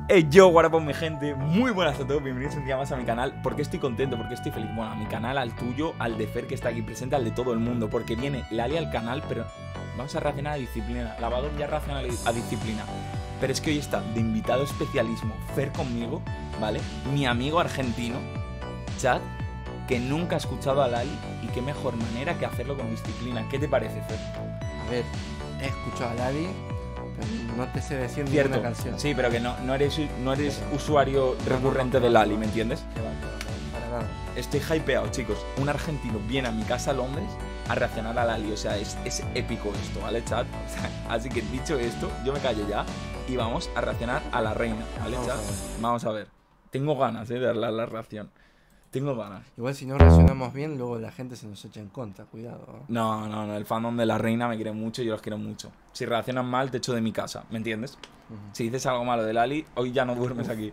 Hey yo, guarapos mi gente, muy buenas a todos, bienvenidos un día más a mi canal. ¿Por qué estoy contento? ¿Por qué estoy feliz? Bueno, a mi canal, al tuyo, al de Fer que está aquí presente, al de todo el mundo. Porque viene Lali al canal, pero vamos a reaccionar a Disciplina. Lavador ya reacciona a Disciplina. Pero es que hoy está de invitado especialismo Fer conmigo, ¿vale? Mi amigo argentino, Chad, que nunca ha escuchado a Lali. Y qué mejor manera que hacerlo con Disciplina. ¿Qué te parece, Fer? A ver, he escuchado a Lali, pero no te sé decir Cierto, ninguna canción. sí, pero que no eres usuario recurrente de Lali, ¿me entiendes? Que va, para nada. Estoy hypeado, chicos. Un argentino viene a mi casa a Londres a reaccionar a Lali. O sea, es épico esto, ¿vale, chat? O sea, así que dicho esto, yo me callo ya y vamos a reaccionar a la reina, ¿vale, chat? Vamos a ver. Tengo ganas de darle a la reacción. Tengo ganas. Igual si no reaccionamos bien, luego la gente se nos echa en contra, cuidado. No, el fandom de la reina me quiere mucho y yo los quiero mucho. Si reaccionan mal, te echo de mi casa, ¿me entiendes? Si dices algo malo de Lali, hoy ya no duermes aquí.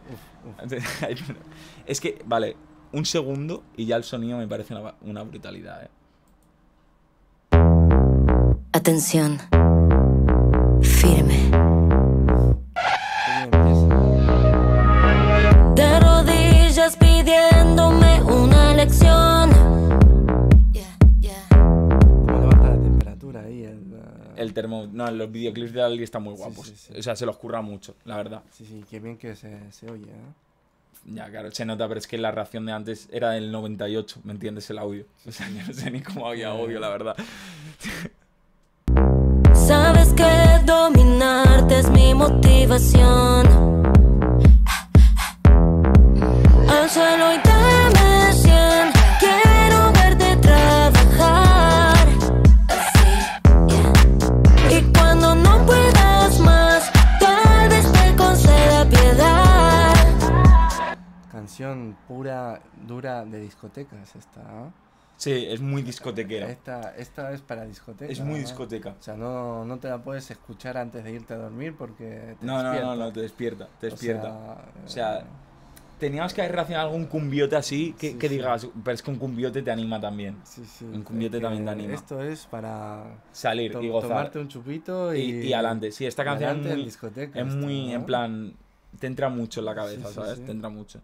Es que, vale, un segundo y ya el sonido me parece una brutalidad, ¿eh? Atención. Firme. De rodillas pidiéndome una lección. ¿Cómo levanta la temperatura ahí? El termo... No, los videoclips de Lali están muy guapos. Sí. O sea, se los curra mucho, la verdad. Sí, qué bien que se oye, ¿eh? Ya, claro, se nota, pero es que la reacción de antes era del 98, ¿me entiendes? El audio. O sea, yo no sé ni cómo había audio, la verdad. Sabes que dominarte es mi motivación. Al suelo y dame 100. Quiero verte trabajar. Y cuando no puedas más, tal vez te conceda piedad. Canción pura, dura de discotecas esta, ¿eh? Sí, es muy discotequera. Esta es para discoteca. Es muy ¿no? discoteca. O sea, no te la puedes escuchar antes de irte a dormir porque te No, despierta. te despierta. O O sea, teníamos que haber relacionado algún cumbiote así que Sí. digas, pero es que un cumbiote te anima también. Sí. Un cumbiote Es que también te anima. Esto es para Salir y gozar. tomarte un chupito Y adelante. Sí, esta canción adelante es en muy, discoteca, es esto, muy ¿no? en plan, te entra mucho en la cabeza, Sí, ¿sabes? sí. Te entra mucho.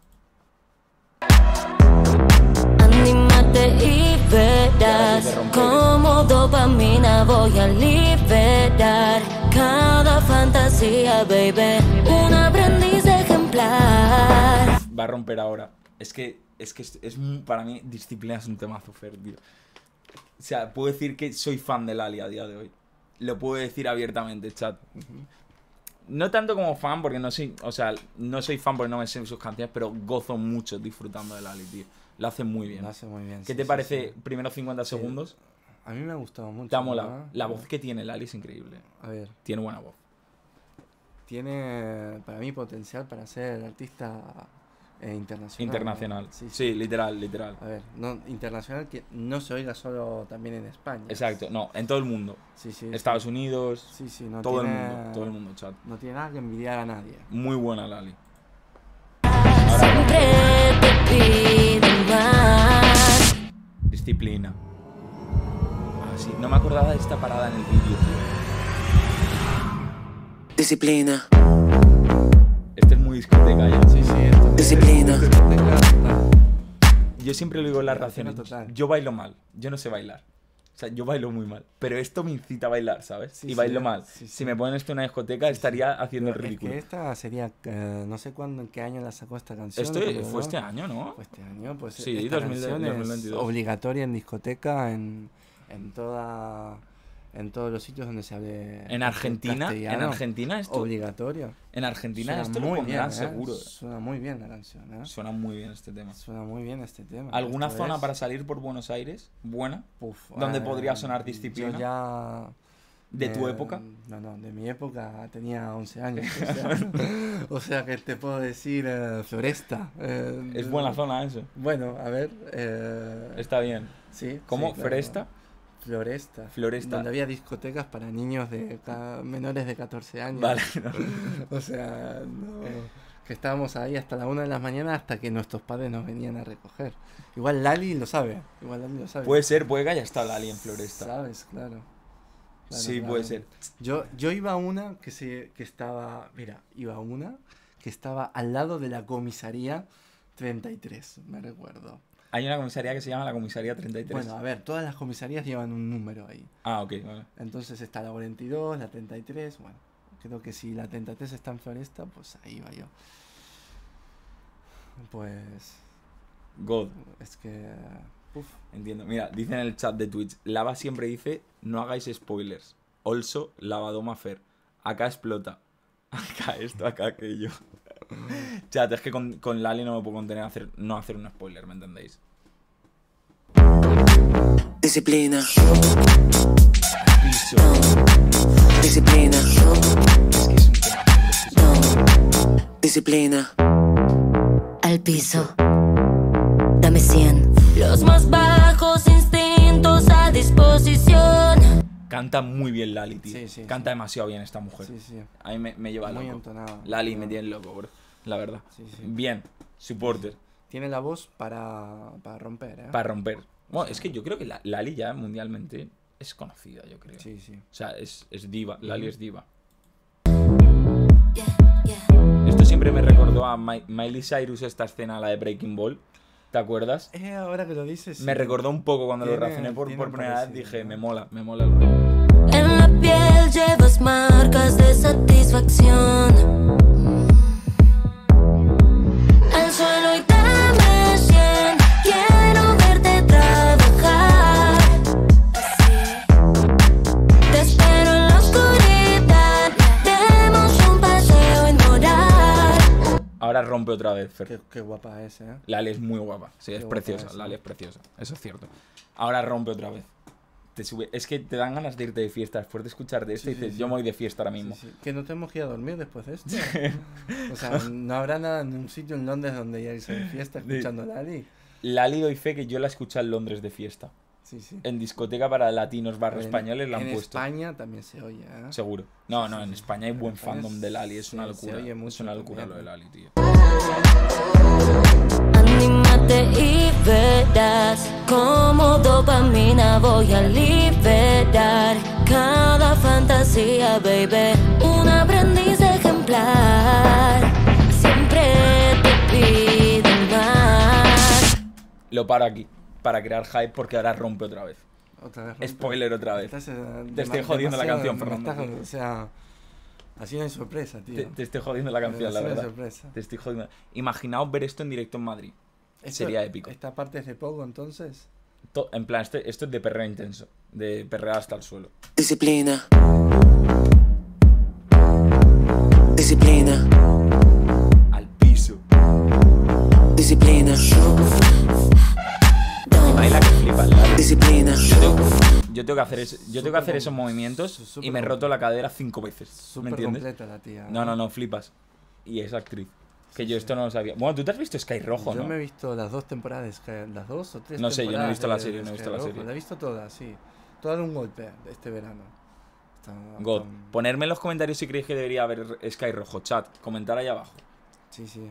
Anímate y verás Ya, te rompe. como dopamina voy a liberar cada fantasía, baby. Un aprendiz ejemplar. Va a romper ahora. Es que para mí Disciplina es un temazo, Fer, tío. O sea, puedo decir que soy fan de Lali a día de hoy. Lo puedo decir abiertamente, chat. No tanto como fan, porque no soy fan porque no me sé sus canciones, pero gozo mucho disfrutando de Lali, tío. Lo hace muy bien. Lo hace muy bien. ¿Qué te parece primeros 50 segundos? A mí me ha gustado mucho. Te ha molado. ¿no? La voz que tiene Lali es increíble. A ver, Tiene buena voz. tiene para mí potencial para ser artista internacional. Internacional. ¿no? Sí. Sí, literal. A ver, no, internacional que no se oiga solo también en España. Exacto. No, en todo el mundo. Sí. Estados Unidos. Sí, no Todo tiene, el mundo, chat. No tiene nada que envidiar a nadie. Muy buena Lali. Siempre te pido más. Disciplina. Ah, sí. No me acordaba de esta parada en el vídeo, tío. Disciplina. Este es muy discoteca ya. Sí, esto Disciplina. Yo siempre lo digo en las Disciplina reacciones. total. Yo bailo mal. Yo no sé bailar. O sea, yo bailo muy mal. Pero esto me incita a bailar, ¿sabes? Sí, y bailo sí, mal. sí. Si me ponen esto en una discoteca, estaría haciendo el Es ridículo. que esta sería, no sé cuándo, en qué año la sacó esta canción. Esto pero fue no. este año, ¿no? Fue este año, pues Sí, esta 2022. canción es obligatoria en discoteca, en todos los sitios donde se hable En Argentina esto. Obligatorio. En Argentina Suena esto lo muy pondrán bien, seguro. Suena muy bien la canción, ¿eh? Suena muy bien este tema. Suena muy bien este tema. ¿Alguna Esto zona es- para salir por Buenos Aires? ¿Buena? Uf, donde podría sonar Disciplina? Yo ya... ¿De tu época? No, de mi época tenía 11 años. O sea que te puedo decir Floresta. Es buena zona eso. Bueno, a ver. Está bien. Sí. ¿Cómo? sí, claro. ¿Floresta? Floresta. Donde había discotecas para niños de menores de 14 años. Vale. O sea, no, que estábamos ahí hasta la 1 de la mañana hasta que nuestros padres nos venían a recoger. Igual Lali lo sabe. Puede ser, puede que haya estado Lali en Floresta. Sabes, claro. Sí, puede ser. Yo iba a una que estaba, mira, iba a una que estaba al lado de la comisaría 33, me recuerdo. Hay una comisaría que se llama la comisaría 33. Bueno, a ver, todas las comisarías llevan un número ahí. Ah, ok, vale. Entonces está la 42, la 33, bueno, creo que si la 33 está en Floresta, pues ahí va yo. Pues... God. Es que... Uf. Entiendo. Mira, dice en el chat de Twitch, Lava siempre dice, no hagáis spoilers. Also, Lavadoma Fer. Acá explota. Acá esto, acá aquello. Chat, es que con Lali no me puedo contener a no hacer un spoiler, ¿me entendéis? Disciplina, Piso. disciplina, Es que es un tema. disciplina. Al piso. Dame 100. Los más bajos instintos a disposición. Canta muy bien Lali, tío. Sí, sí, Canta sí. demasiado bien esta mujer. Sí, sí. A mí me lleva Muy loco. entonado. Lali me tiene loco, bro. La verdad. Sí, sí. Bien. Supporter. Tiene la voz para romper, ¿eh? Para romper. Bueno, es que yo creo que Lali ya mundialmente es conocida, yo creo. Sí, sí. O sea, es diva. Lali es diva. Yeah, yeah. Esto siempre me recordó a Miley Cyrus, esta escena, la de Breaking Ball. ¿Te acuerdas? Ahora que lo dices... Me recordó un poco cuando lo Tiene- reaccioné por tiene un primera vez. parecido, Dije, ¿no? me mola el rollo. En la piel llevas marcas de satisfacción. Al suelo y dame 100. Quiero verte trabajar. Te espero en la oscuridad. Demos un paseo en moral. Ahora rompe otra vez, Fer. Qué guapa es, ¿eh? Lali es muy guapa. Sí, Qué es guapa preciosa. es, Lali ¿no? es preciosa. Eso es cierto. Ahora rompe otra vez. Te sube. Es que te dan ganas de irte de fiesta después de escucharte esto Sí, y dices, sí, yo sí. me voy de fiesta ahora mismo. Sí, sí. Que no te hemos ido a dormir después de esto. O sea, no habrá nada en un sitio en Londres donde ya irse de fiesta escuchando a Lali. Lali doy fe que yo la escuché en Londres de fiesta. Sí, sí. En discoteca para latinos barra En- españoles la han en puesto. España también se oye, ¿eh? Seguro. No, Sí, no, sí, en sí. España hay En buen España fandom de Lali. Es una se locura. oye Es mucho una locura también, lo de ¿no? Lali, tío. Anímate y verás cómo dopamina voy a liberar. Cada fantasía, baby, un aprendiz ejemplar. Siempre te pido más. Lo paro aquí para crear hype porque ahora rompe otra vez. Otra vez rompe. Spoiler otra vez. Estás, Te estoy jodiendo la canción, Fernando. O sea, así no hay sorpresa, tío. Te estoy jodiendo la canción, la Así no hay verdad. sorpresa. Te estoy jodiendo. Imaginaos ver esto en directo en Madrid. Sería épico. Esta parte es de poco, entonces. En plan, esto es de perreo intenso. De perrear hasta el suelo. Disciplina. Disciplina. Al piso. Disciplina. Y baila que flipas, Lali. Disciplina. Yo tengo que hacer eso, yo tengo que hacer esos movimientos súper y me roto la cadera 5 veces. ¿Me Súper entiendes? completa la tía. No, flipas. Y es actriz. Que yo esto no lo sabía. Bueno, tú te has visto Sky Rojo, Yo ¿no? me he visto las 2 temporadas, las 2 o 3 No sé, yo no he temporadas visto la de- serie, de no he visto la Sky serie. Rojo. La he visto toda, sí. Toda de un golpe este verano. God. Ponerme en los comentarios si creéis que debería haber Sky Rojo. Chat, comentar ahí abajo. Sí, sí.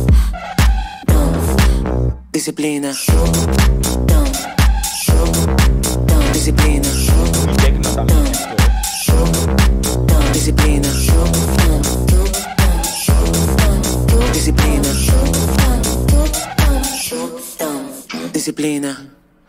Disciplina. Disciplina. Y Tecno también esto, Disciplina. Disciplina. Disciplina.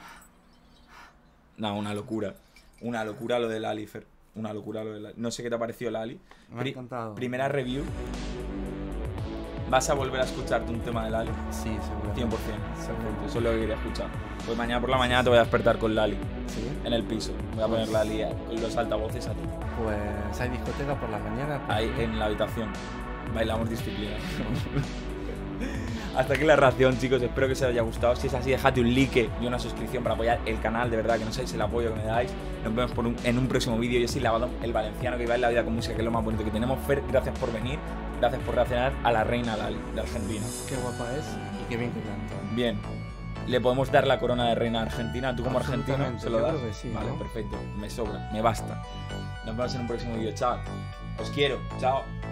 No, una locura. Una locura lo de Lali, Fer. Una locura lo de Lali. No sé qué te ha parecido Lali. Me ha encantado. Primera review. ¿Vas a volver a escucharte un tema de Lali? Sí, 100%. seguro. Eso es lo que quería escuchar. Pues mañana por la mañana te voy a despertar con Lali. Sí. En el piso. Voy a poner Lali con los altavoces a ti. Pues hay discoteca por la mañana. Ahí en la habitación. Bailamos disciplina. Hasta aquí la reacción, chicos. Espero que os haya gustado. Si es así, dejad un like y una suscripción para apoyar el canal. De verdad que no sabéis el apoyo que me dais. Nos vemos en un próximo vídeo. Yo soy Lavadón, el valenciano que vive la vida con música, que es lo más bonito que tenemos. Fer, gracias por venir. Gracias por reaccionar a la reina Lali de Argentina. Qué guapa es y qué bien que canta. Bien. ¿Le podemos dar la corona de reina a Argentina? ¿Tú como argentino Absolutamente, se lo yo das? creo que sí, Vale, ¿no? perfecto. Me sobra, me basta. Nos vemos en un próximo vídeo. Chao. Os quiero. Chao.